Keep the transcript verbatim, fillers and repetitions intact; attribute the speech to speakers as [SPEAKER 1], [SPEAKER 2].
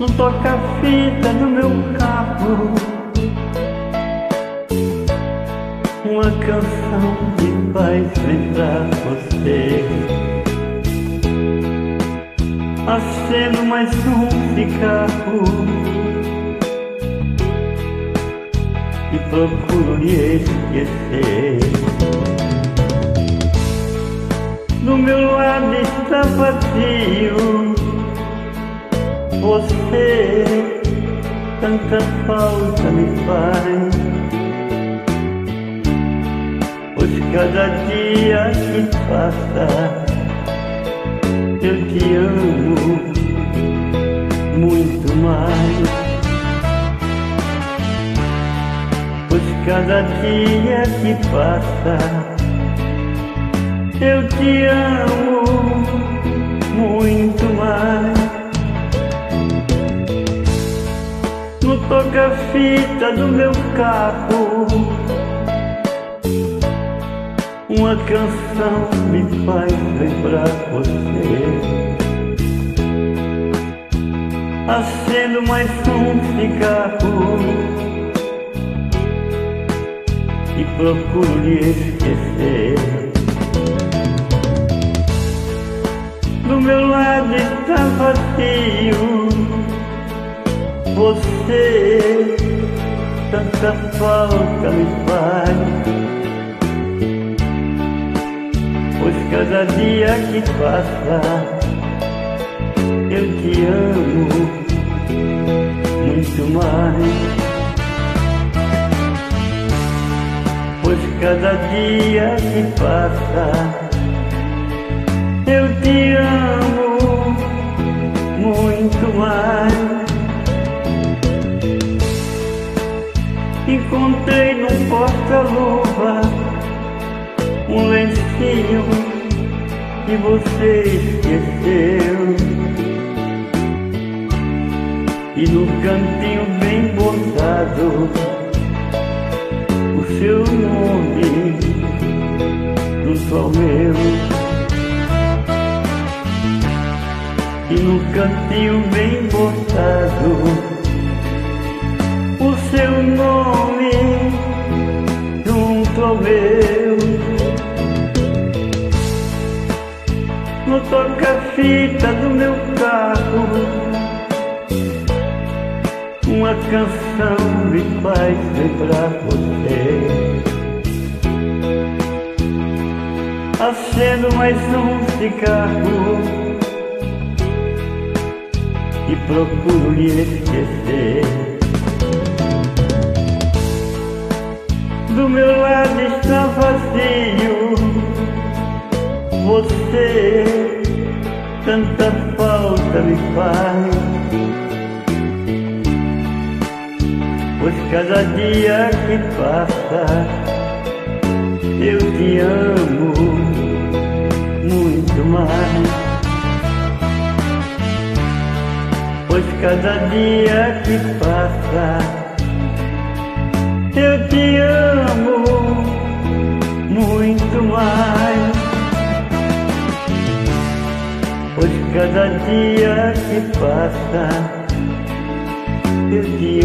[SPEAKER 1] no toca-fita do meu carro, uma canção de paz vem pra você. Acendo mais um cigarro e procuro lhe esquecer. Do meu lado está vazio, você tanta falta me faz, pois cada dia que passa eu te amo muito mais. Pois cada dia que passa eu te amo muito mais. No toca-fita do meu carro, uma canção me faz lembrar você. Acendo mais um cigarro e procuro lhe esquecer. Do meu lado está vazio, você tanta falta me faz, pois cada dia que passa eu te amo muito mais. Pois cada dia que passa eu te amo muito mais. Encontrei num porta-luva um lencinho que você esqueceu, e no cantinho bem bordado o seu nome junto ao meu. E no cantinho bem bordado o seu nome junto ao meu. No toca-fita do meu carro, uma canção me faz lembrar você. Acendo mais um cigarro e procuro lhe esquecer. Do meu lado está vazio, você tanta falta me faz, pois cada dia que passa eu te amo muito mais. Pois cada dia que passa eu te amo muito mais. Pois cada dia que passa eu te